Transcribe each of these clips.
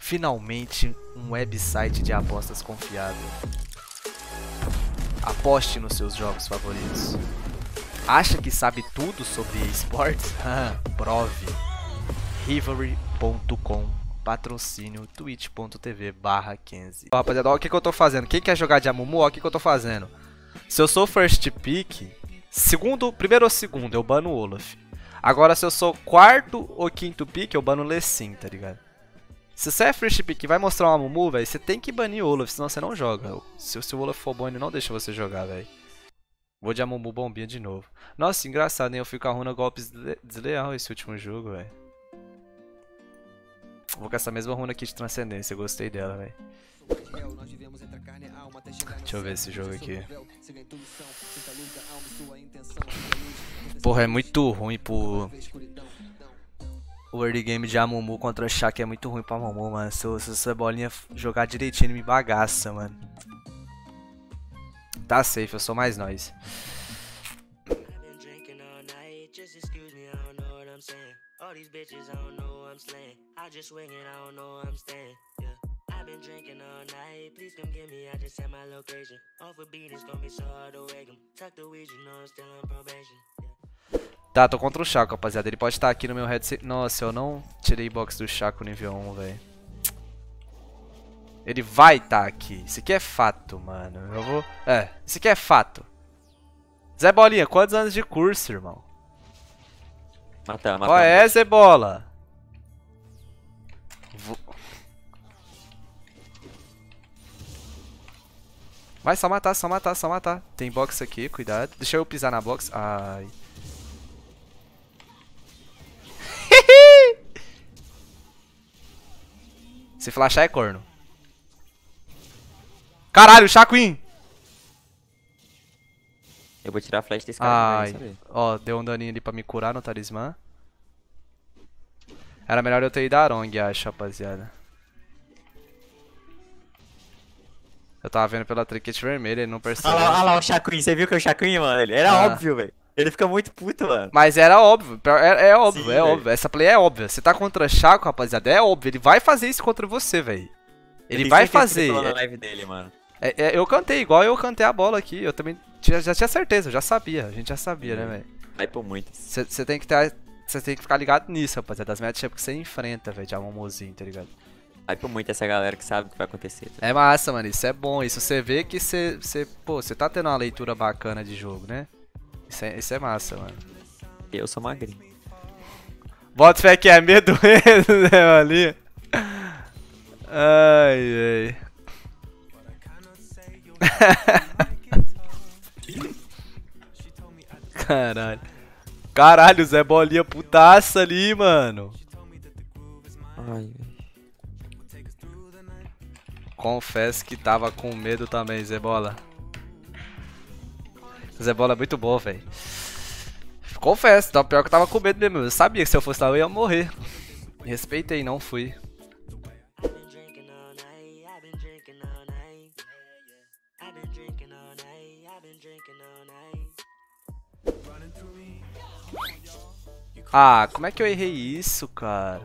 Finalmente um website de apostas confiável. Aposte nos seus jogos favoritos. Acha que sabe tudo sobre esportes? Prove. Rivalry.com. Patrocínio twitch.tv/Kenzie. Rapaziada, olha o que eu tô fazendo. Quem quer jogar de Amumu, olha o que eu tô fazendo. Se eu sou first pick, primeiro ou segundo, eu bano o Olaf. Agora, se eu sou quarto ou quinto pick, eu bano o Lecim, tá ligado? Se você é first pick e vai mostrar um Amumu, velho, você tem que banir o Olaf, senão você não joga. Se o Olaf for bom, ele não deixa você jogar, velho. Vou de Amumu bombinha de novo. Nossa, engraçado, hein? Eu fui com a runa golpes desleal esse último jogo, velho. Vou com essa mesma runa aqui de transcendência, eu gostei dela, velho. Deixa eu ver esse jogo aqui. Porra, é muito ruim pro... O early game de Amumu contra o Shaq é muito ruim pra Amumu, mano. Se essa bolinha jogar direitinho, ele me bagaça, mano. Tá safe, eu sou mais nós. Tá, tô contra o Chaco, rapaziada. Ele pode estar aqui no meu headset. Nossa, eu não tirei box do Chaco nível 1, velho. Ele vai estar aqui. Isso aqui é fato, mano. Eu vou... isso aqui é fato. Zé Bolinha, quantos anos de curso, irmão? Mata. Qual é, Zé Bola? Vai, só matar, só matar, só matar. Tem box aqui, cuidado. Deixa eu pisar na box. Ai. Se flashar é corno. Caralho, Chaquin! Eu vou tirar a flash desse cara. Ai, ó, deu um daninho ali pra me curar no talismã. Era melhor eu ter ido a Arong, acho, rapaziada. Eu tava vendo pela trinket vermelha, ele não percebeu. Olha lá o Chaquin, você viu que é o Chaquin, mano? Ele era óbvio, velho. Ele fica muito puto, mano. Mas era óbvio, é óbvio, Sim, é óbvio. Essa play é óbvia. Você tá contra Chaco, rapaziada, é óbvio. Ele vai fazer isso contra você, velho. Ele vai fazer. Na live dele, mano. Eu cantei igual eu cantei a bola aqui. Eu também já tinha certeza, eu já sabia. A gente já sabia, né, velho? Vai por muito. Você tem que ter. Você tem que ficar ligado nisso, rapaziada. Das matchups que você enfrenta, velho, de Amumuzinho, tá ligado? Vai por muito essa galera que sabe o que vai acontecer. Tá? É massa, mano. Isso é bom. Isso você vê que você tá tendo uma leitura bacana de jogo, né? Isso é massa, mano. Eu sou magrinho. Bota fé que é medo mesmo, né, ali. Ai, ai. Caralho, Zé Bolinha putaça ali, mano. Ai, Confesso que tava com medo também, Zé Bola. Zé Bola é muito bom, velho. Confesso, tá pior que eu tava com medo mesmo. Eu sabia que se eu fosse lá eu ia morrer. Respeitei, não fui. Ah, como é que eu errei isso, cara?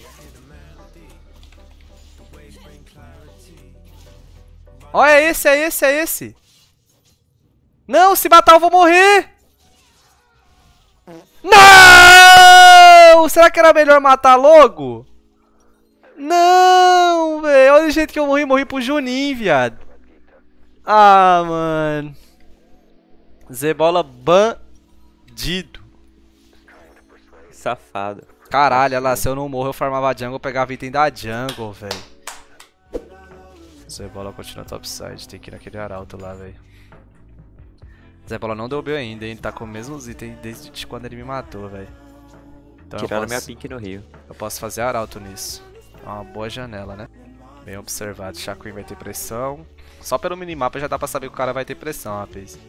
Ó, é esse. Não, se matar eu vou morrer! Não! Será que era melhor matar logo? Não, velho. Olha o jeito que eu morri pro Juninho, viado. Ah, mano. Zebola bandido. safado. Caralho, olha lá, se eu não morro eu farmava a jungle, eu pegava item da jungle, velho. Zebola continua topside, tem que ir naquele arauto lá, velho. Zebola não deu B ainda, hein? Ele tá com os mesmos itens desde quando ele me matou, velho. Então Tiraram minha pink no rio. Eu posso fazer arauto nisso. É uma boa janela, né? Bem observado. Chaquin vai ter pressão. Só pelo minimapa já dá pra saber que o cara vai ter pressão, rapaz.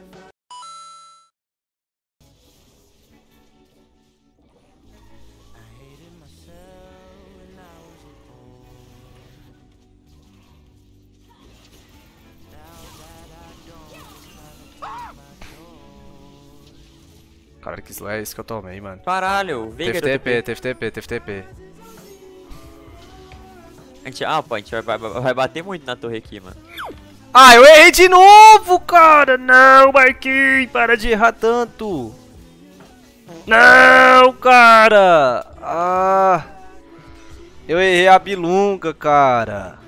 Caralho, que slow é esse que eu tomei, mano. Caralho, Veiga Teve TP. Pô, a gente vai bater muito na torre aqui, mano. Ah, eu errei de novo, cara! Não, Marquinhos, para de errar tanto! Não, cara! Ah! Eu errei a bilunga, cara!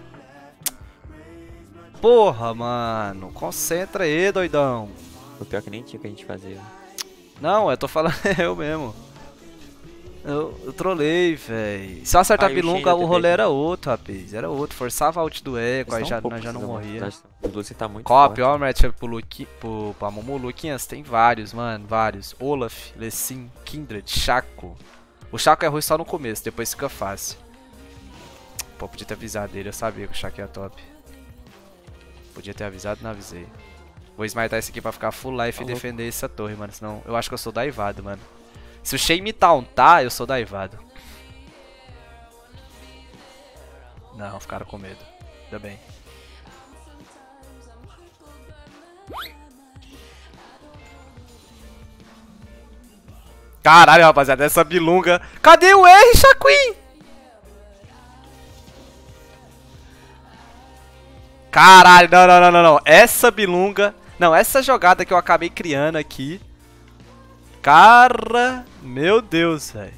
Porra, mano! Concentra aí, doidão! O pior que nem tinha o que a gente fazer. Não, eu tô falando eu mesmo. Eu trolei, véi. Se eu acertar a bilunga, o rolê era outro, rapaz. Era outro. Forçava a ult do Echo, aí nós já não morria. O Lucy tá muito Qual a forte. pior matchup pra Mumu? Luquinhas? Tem vários, mano. Vários. Olaf, Lecim, Kindred, Shaco. O Shaco é ruim só no começo, depois fica fácil. Pô, podia ter avisado ele. Eu sabia que o Shaco ia top. Podia ter avisado, não avisei. Vou smitar esse aqui pra ficar full life e defender essa torre, mano. Senão eu acho que eu sou daivado, mano. Se o Shen me tauntar, eu sou daivado. Não, ficaram com medo. Ainda bem. Caralho, rapaziada, essa bilunga. Cadê o R, Shaquin? Caralho, não. Essa bilunga... Não, essa jogada que eu acabei criando aqui... Cara... Meu Deus, velho.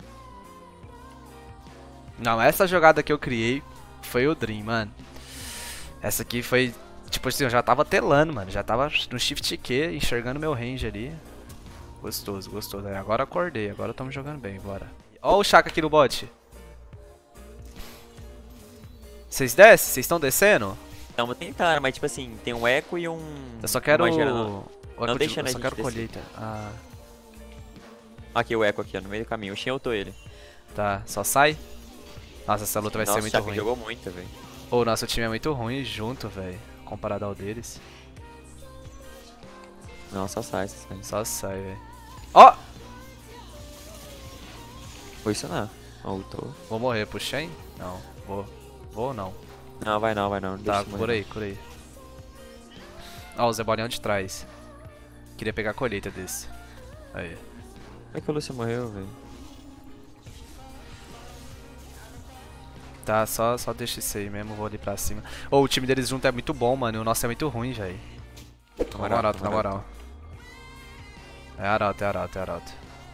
Não, essa jogada que eu criei foi o Dream, mano. Essa aqui foi... Tipo assim, eu já tava telando, mano. Já tava no Shift Q, enxergando meu range ali. Gostoso, gostoso. Agora acordei, agora estamos jogando bem, bora. Ó o Shaka aqui no bot. Vocês descem? Vocês estão descendo? Estamos tentando, mas tipo assim, tem um eco e um... Eu só quero... Não deixa eu só quero colheita. Ah. Aqui o eco aqui, ó, no meio do caminho. O Shen ultou ele. Tá, só sai? Nossa, essa luta vai ser muito ruim. Jogou muito, velho. Ô, nosso time é muito ruim junto, velho. Comparado ao deles. Não, só sai. Só sai, velho. Ó! Foi isso não. Ultou. Vou morrer pro Shen? Não, vou. Vou ou não? Não, vai não. Tá, cura aí. Ó, o Zebolião de trás. Queria pegar a colheita desse. Aí. Como é que o Lúcio morreu, velho? Tá, só deixa isso aí mesmo, vou ali pra cima. Ô, o time deles junto é muito bom, mano, e o nosso é muito ruim, velho. Na moral. É arauto.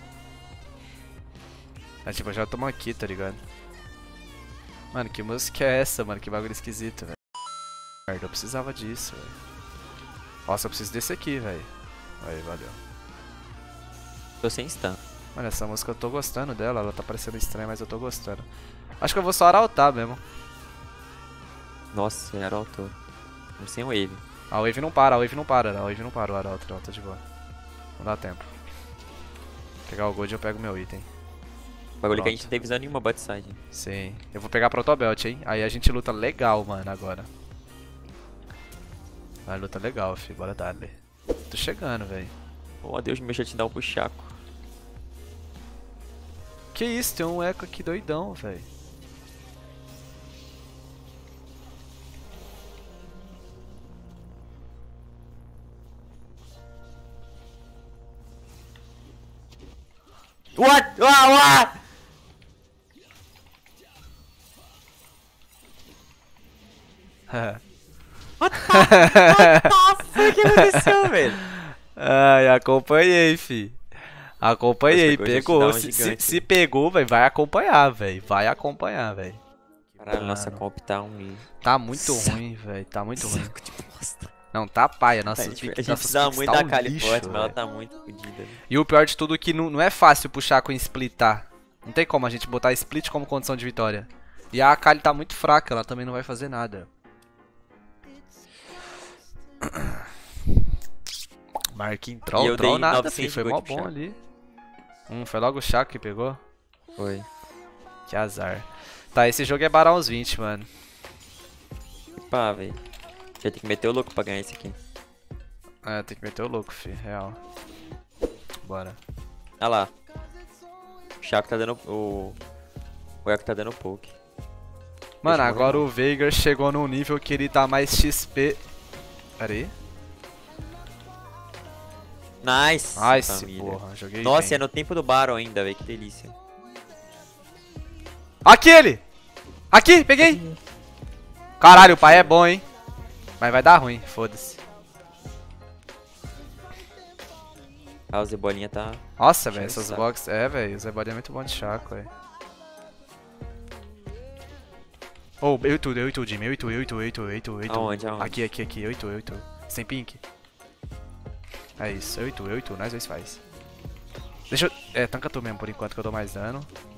É tipo, já tomou aqui, tá ligado? Mano, que música é essa, mano? Que bagulho esquisito, velho. Merda, eu precisava disso, velho. Nossa, eu preciso desse aqui, velho. Aí, valeu. Tô sem stun. Mano, essa música eu tô gostando dela, ela tá parecendo estranha, mas eu tô gostando. Acho que eu vou só arautar mesmo. Nossa, ele arautou. Sem wave. A wave não para, o arauto tá de boa. Não dá tempo. Pegar o gold e eu pego meu item. Bagulho que a gente não tem visão nenhuma bot side. Sim. Eu vou pegar protobelt, hein? Aí a gente luta legal, mano, agora. Vai, luta legal, fi. Bora dar, velho. Tô chegando, velho. Oh, Deus, meu shutdown pro Shaco. Que isso? Tem um eco aqui doidão, velho. What? What? What the que aconteceu, velho? Ai, acompanhei, fi. Acompanhei, Nossa, pegou. Se pegou, véio, vai acompanhar, velho. Vai acompanhar, velho. Caralho, nossa comp tá um... Tá muito ruim, velho. Tá muito ruim. Saco de bosta. Não, tá paia. A gente precisava muito da Kali forte, mas ela tá muito fodida. E o pior de tudo é que não é fácil puxar com splitar. Não tem como a gente botar split como condição de vitória. E a Kali tá muito fraca, ela também não vai fazer nada. Marquinhos troll nada, filho. Foi mó bom ali. Foi logo o Shaco que pegou? Foi. Que azar. Tá, esse jogo é barar uns 20, mano. Pá, velho. Já tem que meter o louco pra ganhar esse aqui. É, tem que meter o louco, fi. Real. Bora. Ah lá. O Shaco tá dando... O Echo tá dando poke. Mano, agora o Veigar chegou num nível que ele dá mais XP. Pera aí. Nice, porra, joguei Nossa, bem. é no tempo do Baron ainda, velho, que delícia. Aquele! Aqui, peguei. Caralho, o pai é bom, hein. Mas vai dar ruim, foda-se. Ah, o Zebolinha tá... Nossa, velho, essas boxes... É, velho, o Zebolinha é muito bom de chaco, velho. Oh, eu e tu, Jimmy. Eu e tu. Aonde? Aqui, eu e tu. Sem pink. É isso, eu e tu, nós dois faz. Deixa eu... É, tanca tu mesmo por enquanto que eu dou mais dano.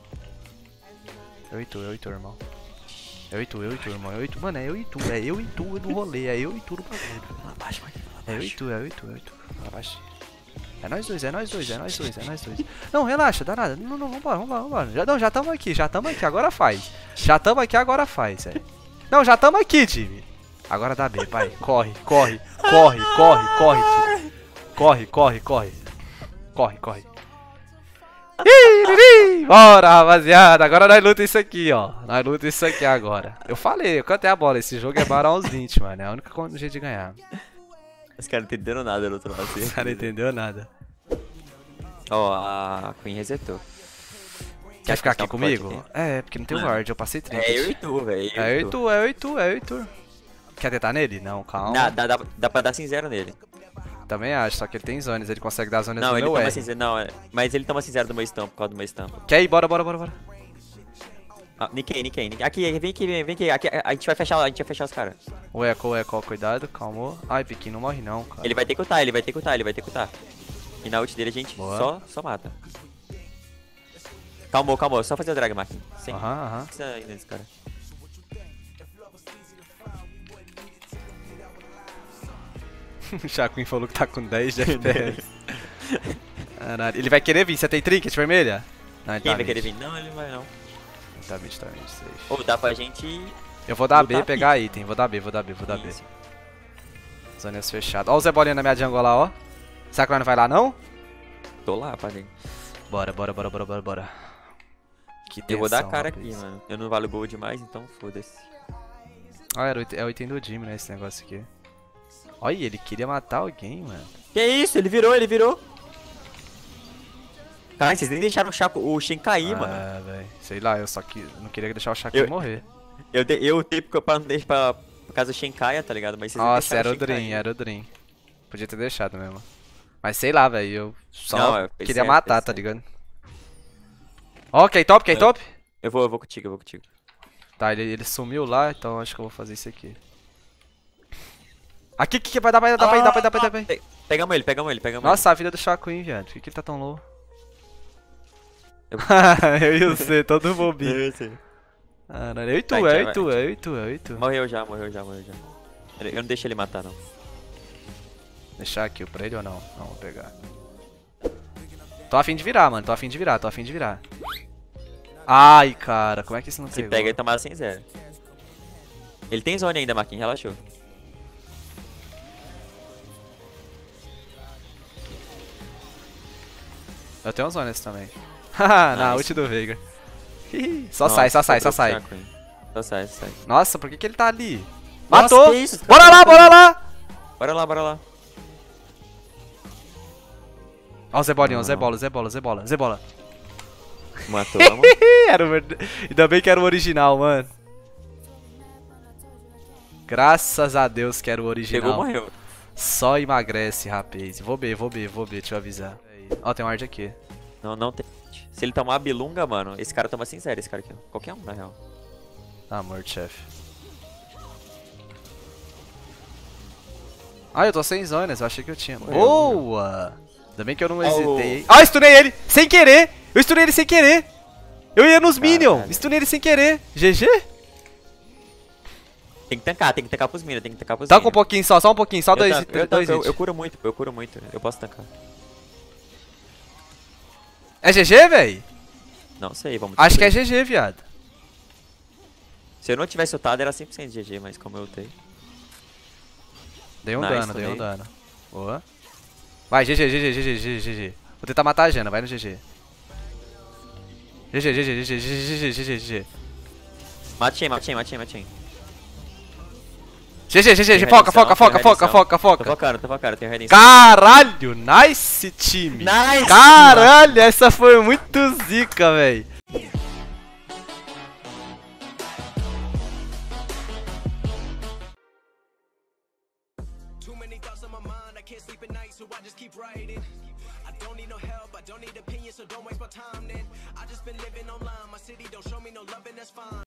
Eu e tu, irmão. Eu e tu, irmão. Mano, é eu e tu no rolê. É eu e tu no bagulho. É eu e tu. Fala baixo. É nós dois. Não, relaxa, dá nada. Não, vambora. Já tamo aqui, agora faz. Velho. Não, já tamo aqui, time. Agora dá B, pai. Corre, time. Corre. Bora, rapaziada. Agora nós luta isso aqui, ó. Nós luta isso aqui agora. Eu falei, eu cantei a bola. Esse jogo é barato uns 20, mano. É a única jeito de ganhar. Os caras não entenderam nada do outro lado. Os caras não entenderam nada. Ó, a Queen resetou. Quer ficar aqui comigo? É, porque não tem ward, eu passei 30. É eu e tu, velho. É eu e tu. Quer tentar nele? Não, calma. Dá pra dar cinzero nele. Também acho, só que ele tem zonas, ele consegue dar zonas não, do ele meu toma R. cinzero, não, mas ele toma cinzero do meu stamp, por causa do meu stamp. Quer ir? Bora. Ah, Nikkei. Aqui, vem aqui. Aqui, a gente vai fechar os caras. O Echo, cuidado, calmou. Ai, Piquinho, não morre não, cara. Ele vai ter que ultar. E na ult dele a gente só mata. Calmou, só fazer o drag marking. Aham. Não precisa ir nesse cara. O Chaquin falou que tá com 10 de FPS. Caralho, ele vai querer vir, você tem trinket vermelha? Não, ele Quem tá vai mid. querer vir? Não, ele não vai não. Tá mid, safe. Ou dá pra gente... Eu vou dar B, lutar pegar item, vou dar B. Isso. Zonas fechadas. Ó o Zebolinha na minha jungle lá, ó. Será que nós não vai lá, não? Tô lá, padrinho. Bora. Que tensão, Eu vou dar a cara rapaz. aqui, mano. Eu não valo gold demais, então foda-se. Ah, é o item do Jimmy, né, esse negócio aqui. Olha, ele queria matar alguém, mano. Que isso? Ele virou. Caralho, vocês nem deixaram o Shen cair, mano. É, velho. Sei lá, eu só que não queria deixar o Chaquin morrer. Eu dei pra não deixar por causa do Shen caia, tá ligado? Mas vocês não Nossa, deixaram era o Dream. Podia ter deixado mesmo. Mas sei lá, velho, eu só Não, eu queria pensei, matar, tá ligado? Ó, K-top? Eu vou contigo. Tá, ele sumiu lá, então acho que eu vou fazer isso aqui. Aqui, que vai dar pra ir. Pegamos ele. Nossa, a vida do Chaquin, viado. Por que ele tá tão low? Eu e você, todo bobinho. Eu e tu. Morreu já. Eu não deixo ele matar, não. Deixar aqui pra ele ou não? Não, vou pegar. Tô a fim de virar, mano. Ai, cara, como é que isso não Se pegou? pega, ele toma sem zero. Ele tem zone ainda, Marquinhos, relaxou. Eu tenho uns zonas também. Haha, na ult do Veigar. Só sai. Só sai. Nossa, por que ele tá ali? Nossa, Matou! que isso? Bora lá! Bora lá. Ó o Zebola. Matou, mano. Ainda bem que era o original, mano. Graças a Deus que era o original. Pegou, morreu. Só emagrece, rapaz. Vou B, deixa eu avisar. Ó, tem um ward aqui. Não tem. Se ele tomar a bilunga, mano, esse cara toma sincero, esse cara aqui. Qualquer um, na real. Tá morto, chefe. Ah, eu tô sem zonas, eu achei que eu tinha. Boa! Ainda bem que eu não hesitei. Ah, stunei ele! Sem querer! Eu stunei ele sem querer! Eu ia nos minions! Stunei ele sem querer! GG? Tem que tancar pros minions, Tá com um pouquinho só um pouquinho, só dois hits. Eu curo muito, eu posso tancar. É GG, véi? Não sei, vamos Acho que é GG, viado. Se eu não tivesse ultado era 100% GG, mas como eu ultei. Dei um dano. Boa. Vai, GG. Vou tentar matar a Jana, vai no GG. GG. Matei. GG, foca. Tô focando, tenho redenção. Caralho, nice time. Nice! Caralho, essa foi muito zica, véi. many thoughts on my mind, I can't sleep at night, so I just keep writing. I don't need no help, I don't need opinions, so don't waste my time then. I just been living online, my city don't show me no love and that's fine.